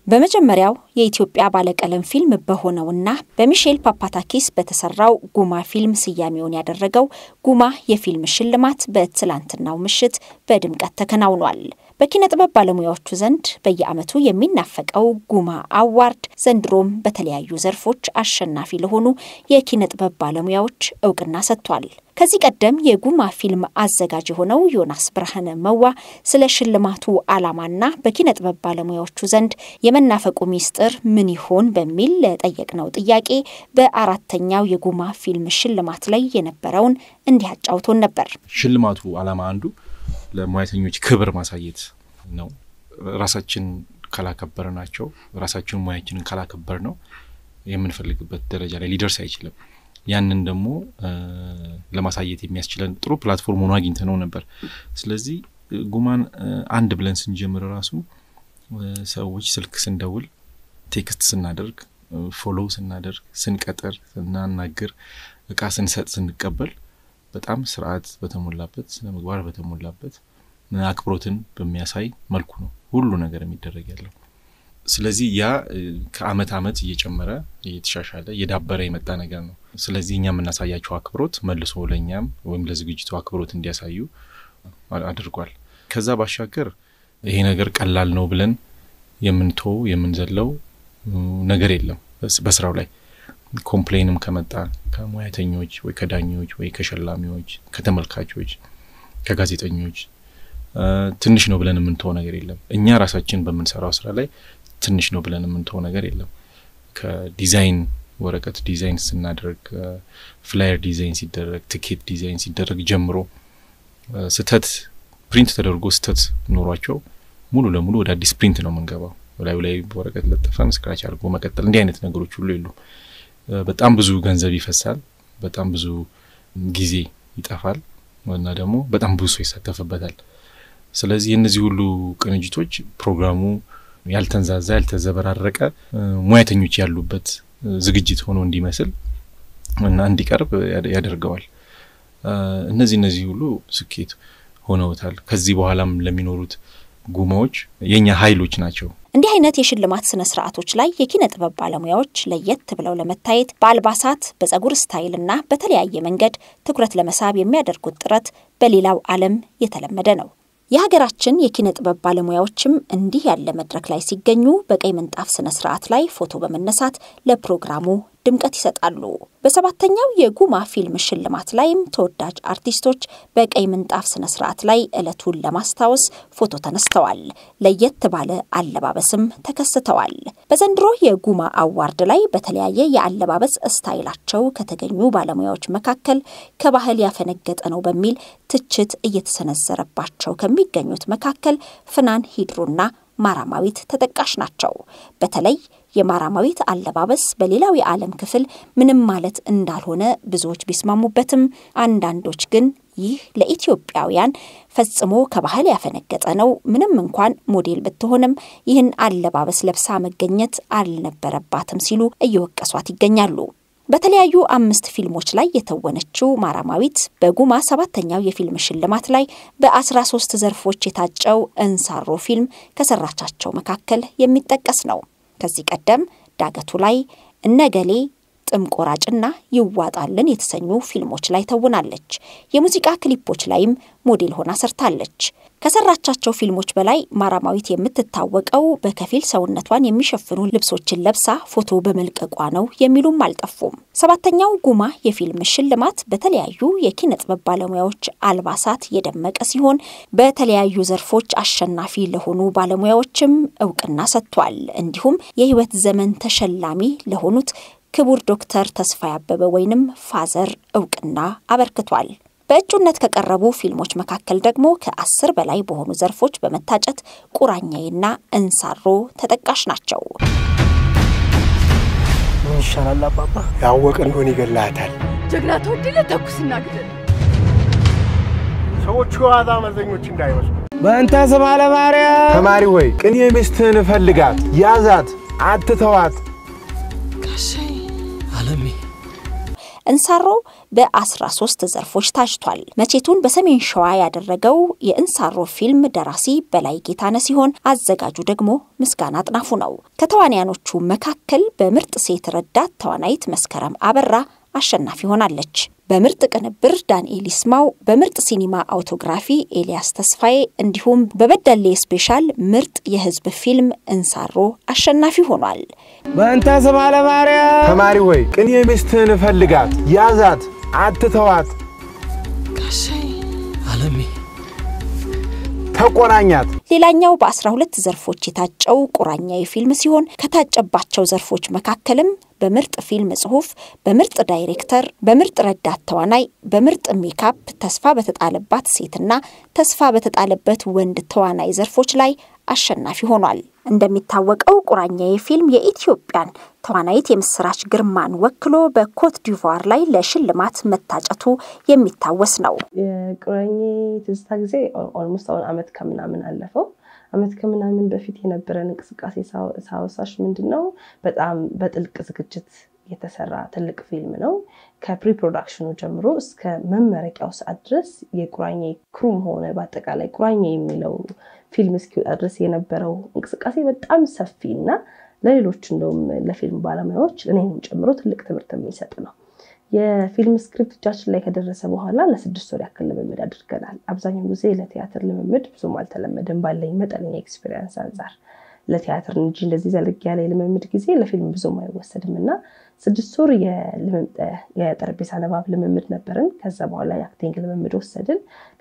በመጀመሪያው የኢትዮጵያ ባለቀለም ፊልም በሆነውና በሚሼል ፓፓታኪስ በተሰራው ጉማ ፊልም ስያሜውን ያደረገው ጉማ የፊልም ሽልማት በትላንትናው ምሽት በድምቀት ተከናውኗል። በኪነ ጥበብ ባለሙያዎቹ ዘንድ በየዓመቱ የሚናፈቀው ጉማ አዋርድ ዘንድሮም በተለያዩ ዘርፎች አሸናፊ ለሆኑ የኪነ ጥበብ ባለሙያዎች ዕውቅና ሰጥቷል። ከዚህ ቀደም የጉማ ፊልም አዘጋጅ ሆነው ዮናስ ብርሃነ መዋ ስለ ሽልማቱ ዓላማና በኪነ ጥበብ ባለሙያዎቹ ዘንድ የመናፈቁ ሚስጥር ምን ይሆን በሚል ለጠየቅነው ጥያቄ በአራተኛው የጉማ ፊልም ሽልማት ላይ የነበረውን እንዲህ አጫውቶን ነበር። ሽልማቱ ዓላማ አንዱ ለሙያተኞች ክብር ማሳየት ነው። ራሳችን ካላከበርናቸው ራሳችን ሙያችንን ካላከበር ነው የምንፈልግበት ደረጃ ላይ ሊደርስ አይችልም። ያንን ደግሞ ለማሳየት የሚያስችለን ጥሩ ፕላትፎርም ሆኖ አግኝተነው ነበር። ስለዚህ ጉማን አንድ ብለን ስንጀምር ራሱ ሰዎች ስልክ ስንደውል ቴክስት ስናደርግ ፎሎው ስናደርግ ስንቀጥር ስናናግር እቃ ስንሰጥ ስንቀበል በጣም ስርዓት በተሞላበት ስነ ምግባር በተሞላበት አክብሮትን በሚያሳይ መልኩ ነው ሁሉ ነገር የሚደረግ ያለው። ስለዚህ ያ ከአመት አመት እየጨመረ እየተሻሻለ እየዳበረ የመጣ ነገር ነው። ስለዚህ እኛም እናሳያቸው አክብሮት መልሶ ለኛም ወይም ለዝግጅቱ አክብሮት እንዲያሳዩ አድርጓል። ከዛ ባሻገር ይሄ ነገር ቀላል ነው ብለን የምንዘለው ነገር የለም። በስራው ላይ ኮምፕሌንም ከመጣ ከሙያተኞች ወይ ከዳኞች ወይ ከሸላሚዎች ከተመልካቾች ከጋዜጠኞች ትንሽ ነው ብለን የምንተው ነገር የለም። እኛ ራሳችን በመንሰራው ስራ ላይ ትንሽ ነው ብለን የምንተው ነገር የለም። ከዲዛይን ወረቀት ዲዛይን ስናደርግ ፍላየር ዲዛይን ሲደረግ ቲኬት ዲዛይን ሲደረግ ጀምሮ ስተት ፕሪንት ተደርጎ ስተት ኖሯቸው ሙሉ ለሙሉ ወደ አዲስ ፕሪንት ነው መንገባው። ላይ ወረቀት ለጥፈን ስክራች አድርጎ መቀጠል እንዲህ አይነት ነገሮች ሁሉ የሉም። በጣም ብዙ ገንዘብ ይፈሳል፣ በጣም ብዙ ጊዜ ይጠፋል እና ደግሞ በጣም ብዙ ሰው ይሳተፍበታል። ስለዚህ እነዚህ ሁሉ ቅንጅቶች ፕሮግራሙ ያልተንዛዛ ያልተዘበራረቀ ሙያተኞች ያሉበት ዝግጅት ሆኖ እንዲመስል እና እንዲቀርብ ያደርገዋል። እነዚህ ሁሉ ስኬት ሆነውታል። ከዚህ በኋላም ለሚኖሩት ጉማዎች የኛ ኃይሎች ናቸው። እንዲህ አይነት የሽልማት ስነ ስርዓቶች ላይ የኪነ ጥበብ ባለሙያዎች ለየት ብለው ለመታየት በአልባሳት በፀጉር ስታይልና በተለያየ መንገድ ትኩረት ለመሳብ የሚያደርጉት ጥረት በሌላው ዓለም የተለመደ ነው። የሀገራችን የኪነ ጥበብ ባለሙያዎችም እንዲህ ያለ መድረክ ላይ ሲገኙ በቀይ ምንጣፍ ስነ ስርዓት ላይ ፎቶ በመነሳት ለፕሮግራሙ ድምቀት ይሰጣሉ። በሰባተኛው የጉማ ፊልም ሽልማት ላይም ተወዳጅ አርቲስቶች በቀይ ምንጣፍ ስነ ስርዓት ላይ ዕለቱን ለማስታወስ ፎቶ ተነስተዋል። ለየት ባለ አለባበስም ተከስተዋል። በዘንድሮ የጉማ አዋርድ ላይ በተለያየ የአለባበስ ስታይላቸው ከተገኙ ባለሙያዎች መካከል ከባህል ያፈነገጠ ነው በሚል ትችት እየተሰነዘረባቸው ከሚገኙት መካከል ፍናን ሂድሩና ማራማዊት ተጠቃሽ ናቸው። በተለይ የማራማዊት አለባበስ በሌላው የዓለም ክፍል ምንም ማለት እንዳልሆነ ብዙዎች ቢስማሙበትም አንዳንዶች ግን ይህ ለኢትዮጵያውያን ፈጽሞ ከባህል ያፈነገጠ ነው፣ ምንም እንኳን ሞዴል ብትሆንም ይህን አለባበስ ለብሳ መገኘት አልነበረባትም ሲሉ እየወቀሷት ይገኛሉ። በተለያዩ 5 ፊልሞች ላይ የተወነችው ማራማዊት በጉማ 7ኛው የፊልም ሽልማት ላይ በ13 ዘርፎች የታጨው እንሳሮ ፊልም ከሰራቻቸው መካከል የሚጠቀስ ነው። ከዚህ ቀደም ዳገቱ ላይ እነገሌ ጥምቆራጭና ይዋጣልን የተሰኙ ፊልሞች ላይ ተውናለች። የሙዚቃ ክሊፖች ላይም ሞዴል ሆና ሰርታለች። ከሰራቻቸው ፊልሞች በላይ ማራማዊት የምትታወቀው በከፊል ሰውነቷን የሚሸፍኑ ልብሶችን ለብሳ ፎቶ በመልቀቋ ነው የሚሉም አልጠፉም። 7ኛው ጉማ የፊልም ሽልማት በተለያዩ የኪነ ጥበብ ባለሙያዎች አልባሳት የደመቀ ሲሆን በተለያዩ ዘርፎች አሸናፊ ለሆኑ ባለሙያዎችም ዕውቅና ሰጥቷል። እንዲሁም የህይወት ዘመን ተሸላሚ ለሆኑት ክቡር ዶክተር ተስፋዬ አበበ ወይንም ፋዘር ዕውቅና አበርክቷል። በእጩነት ከቀረቡ ፊልሞች መካከል ደግሞ ከ10 በላይ በሆኑ ዘርፎች በመታጨት ቁራኛዬና እንሳሮ ተጠቃሽ ናቸው። ምን ይሻላል አባባ? ያወቀ እንደሆነ ይገላታል። ጀግና ተወድለ ተኩስና ግደል። ሰዎቹ ዋዛ መዘኞች እንዳይመስሉ። በእንተ ስማ ለማርያም ተማሪ ሆይ ቅኔ ሚስትህን ፈልጋት፣ ያዛት፣ አትተዋት። ጋሼ አለሜ እንሳሮ በ13 ዘርፎች ታጭቷል። መቼቱን በሰሜን ሸዋ ያደረገው የእንሳሮ ፊልም ደራሲ በላይ ጌታነህ ሲሆን አዘጋጁ ደግሞ ምስጋና አጥናፉ ነው። ከተዋናያኖቹ መካከል በምርጥ ሴት ረዳት ተዋናይት መስከረም አበራ አሸናፊ ሆናለች። በምርጥ ቅንብር ዳንኤል ይስማው፣ በምርጥ ሲኒማ አውቶግራፊ ኤልያስ ተስፋዬ እንዲሁም በበደሌ ስፔሻል ምርጥ የህዝብ ፊልም እንሳሮ አሸናፊ ሆኗል። በእንተ ስማ ለማርያም ተማሪ ሆይ ቅኔ ሚስትህን ፈልጋት፣ ያዛት፣ አትተዋት። ጋሼ አለሜ ተቆራኛት። ሌላኛው በ12 ዘርፎች የታጨው ቁራኛዬ ፊልም ሲሆን ከታጨባቸው ዘርፎች መካከልም በምርጥ ፊልም ጽሑፍ፣ በምርጥ ዳይሬክተር፣ በምርጥ ረዳት ተዋናይ፣ በምርጥ ሜካፕ ተስፋ በተጣለባት ሴትና ተስፋ በተጣለበት ወንድ ተዋናይ ዘርፎች ላይ አሸናፊ ሆኗል። እንደሚታወቀው ቁራኛዬ ፊልም የኢትዮጵያን ተዋናይት የምስራች ግርማን ወክሎ በኮት ዲቮር ላይ ለሽልማት መታጨቱ የሚታወስ ነው። የቁራኛዬ ትዝታ ጊዜ ኦልሞስት አሁን አመት ከምናምን አለፈው። አመት ከምናምን በፊት የነበረን እንቅስቃሴ ሳውሳሽ ምንድነው በጣም በጥልቅ ዝግጅት የተሰራ ትልቅ ፊልም ነው። ከፕሪ ፕሮዳክሽኑ ጀምሮ እስከ መመረቂያው ሰዓት ድረስ የቁራኛዬ ክሩም ሆነ በአጠቃላይ ቁራኛዬ የሚለው ፊልም እስኪወጣ ድረስ የነበረው እንቅስቃሴ በጣም ሰፊና ለሌሎች እንደውም ለፊልም ባለሙያዎች እኔንም ጨምሮ ትልቅ ትምህርት የሚሰጥ ነው። የፊልም ስክሪፕት እጃችን ላይ ከደረሰ በኋላ ለ6 ወር ያክል ልምምድ አድርገናል። አብዛኛው ጊዜ ለቲያትር ልምምድ ብዙም አልተለመደም ባለኝ መጠነኛ ኤክስፒሪየንስ አንፃር ለቲያትር እንጂ እንደዚህ ዘልግ ያለ ልምምድ ጊዜ ለፊልም ብዙም አይወሰድምና 6 ወር የጠረጴዛ ንባብ ልምምድ ነበርን። ከዛ በኋላ የአክቲንግ ልምምድ ወሰድን።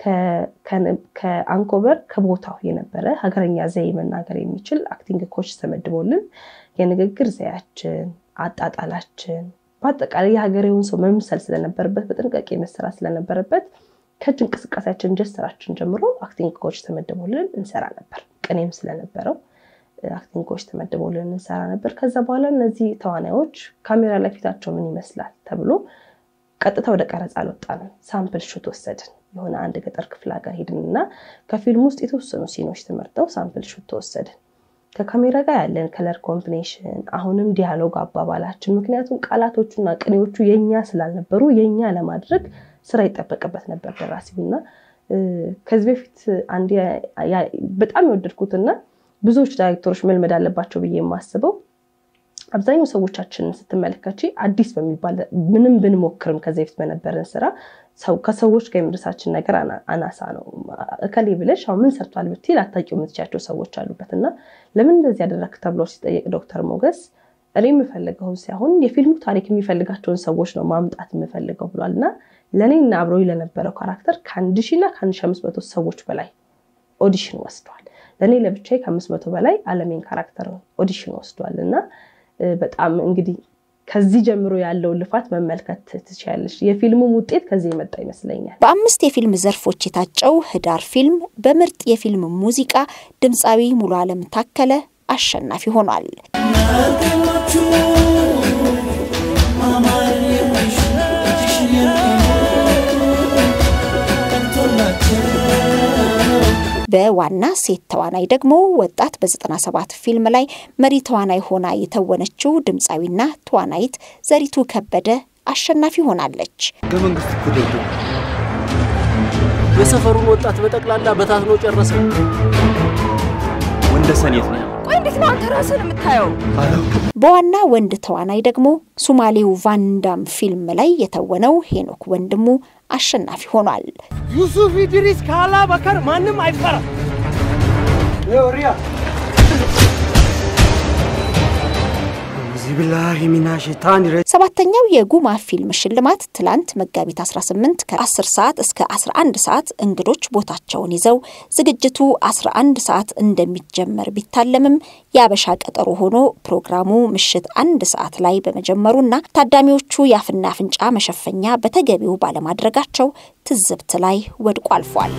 ከአንኮበር ከቦታው የነበረ ሀገረኛ ዘዬ መናገር የሚችል አክቲንግ ኮች ተመድቦልን የንግግር ዘያችን አጣጣላችን በአጠቃላይ የሀገሬውን ሰው መምሰል ስለነበረበት በጥንቃቄ መሰራት ስለነበረበት ከእጅ እንቅስቃሴያችን ጀስተራችን ጀምሮ አክቲንግ ኮች ተመድቦልን እንሰራ ነበር። ቅኔም ስለነበረው አክቲንግ ኮች ተመድቦልን እንሰራ ነበር። ከዛ በኋላ እነዚህ ተዋናዮች ካሜራ ላይ ፊታቸው ምን ይመስላል ተብሎ ቀጥታ ወደ ቀረጻ አልወጣንም። ሳምፕል ሹት ወሰድን። የሆነ አንድ ገጠር ክፍለ ሀገር ሄድንና ከፊልም ውስጥ የተወሰኑ ሲኖች ተመርጠው ሳምፕል ሹት ተወሰድን። ከካሜራ ጋር ያለን ከለር ኮምቢኔሽን አሁንም ዲያሎግ አባባላችን ምክንያቱም ቃላቶቹና ቅኔዎቹ የኛ ስላልነበሩ የኛ ለማድረግ ስራ ይጠበቅበት ነበር ደራሲውና ከዚህ በፊት አንድ በጣም የወደድኩትና ብዙዎች ዳይሬክተሮች መልመድ አለባቸው ብዬ የማስበው አብዛኛው ሰዎቻችንን ስትመለከቺ አዲስ በሚባል ምንም ብንሞክርም ከዚህ በፊት በነበረን ስራ ከሰዎች ጋር የምድሳችን ነገር አናሳ ነው። እከሌ ብለሽ አሁን ምን ሰርቷል ብትይ ላታቂው የምትቻቸው ሰዎች አሉበትና ለምን እንደዚህ ያደረክ ተብሎ ሲጠየቅ ዶክተር ሞገስ እኔ የምፈልገው ሲሆን የፊልሙ ታሪክ የሚፈልጋቸውን ሰዎች ነው ማምጣት የምፈልገው ብሏልና ለኔና አብሮይ ለነበረው ካራክተር ከ1000 እና ከ1500 ሰዎች በላይ ኦዲሽን ወስዷል። ለኔ ለብቻዬ ከ500 በላይ አለሜን ካራክተር ኦዲሽን ወስዷልና በጣም እንግዲህ ከዚህ ጀምሮ ያለው ልፋት መመልከት ትችያለሽ። የፊልሙ ውጤት ከዚህ መጣ ይመስለኛል። በ5 የፊልም ዘርፎች የታጨው ህዳር ፊልም በምርጥ የፊልም ሙዚቃ ድምጻዊ ሙሉ ዓለም ታከለ አሸናፊ ሆኗል። በዋና ሴት ተዋናይ ደግሞ ወጣት በ97 ፊልም ላይ መሪ ተዋናይ ሆና የተወነችው ድምጻዊና ተዋናይት ዘሪቱ ከበደ አሸናፊ ሆናለች። በመንግስት ኩደቱ የሰፈሩን ወጣት በጠቅላላ በታትኖ ጨረሰ። ወንደሰኔት ነው። ቆይ እንዴት ነው አንተ ራስህን የምታየው? በዋና ወንድ ተዋናይ ደግሞ ሶማሌው ቫንዳም ፊልም ላይ የተወነው ሄኖክ ወንድሙ አሸናፊ ሆኗል። ዩሱፍ ኢድሪስ ካላ በከር ማንም አይፈራ ዮሪያ ቢላሂ ሚና ሸይጣን ረጅም 7ኛው የጉማ ፊልም ሽልማት ትላንት መጋቢት 18 ከ10 ሰዓት እስከ 11 ሰዓት እንግዶች ቦታቸውን ይዘው ዝግጅቱ 11 ሰዓት እንደሚጀመር ቢታለምም ያበሻ ቀጠሮ ሆኖ ፕሮግራሙ ምሽት 1 ሰዓት ላይ በመጀመሩና ታዳሚዎቹ ያፍና አፍንጫ መሸፈኛ በተገቢው ባለማድረጋቸው ትዝብት ላይ ወድቆ አልፏል።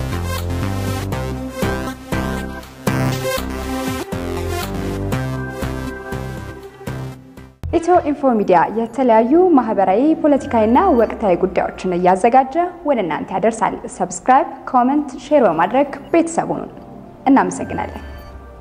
EthioInfo ሚዲያ የተለያዩ ማህበራዊ ፖለቲካዊና ወቅታዊ ጉዳዮችን ያዘጋጀ ወደ እናንተ ያደርሳል። ሰብስክራይብ፣ ኮሜንት፣ ሼር በማድረግ ቤተሰቡን እናመሰግናለን።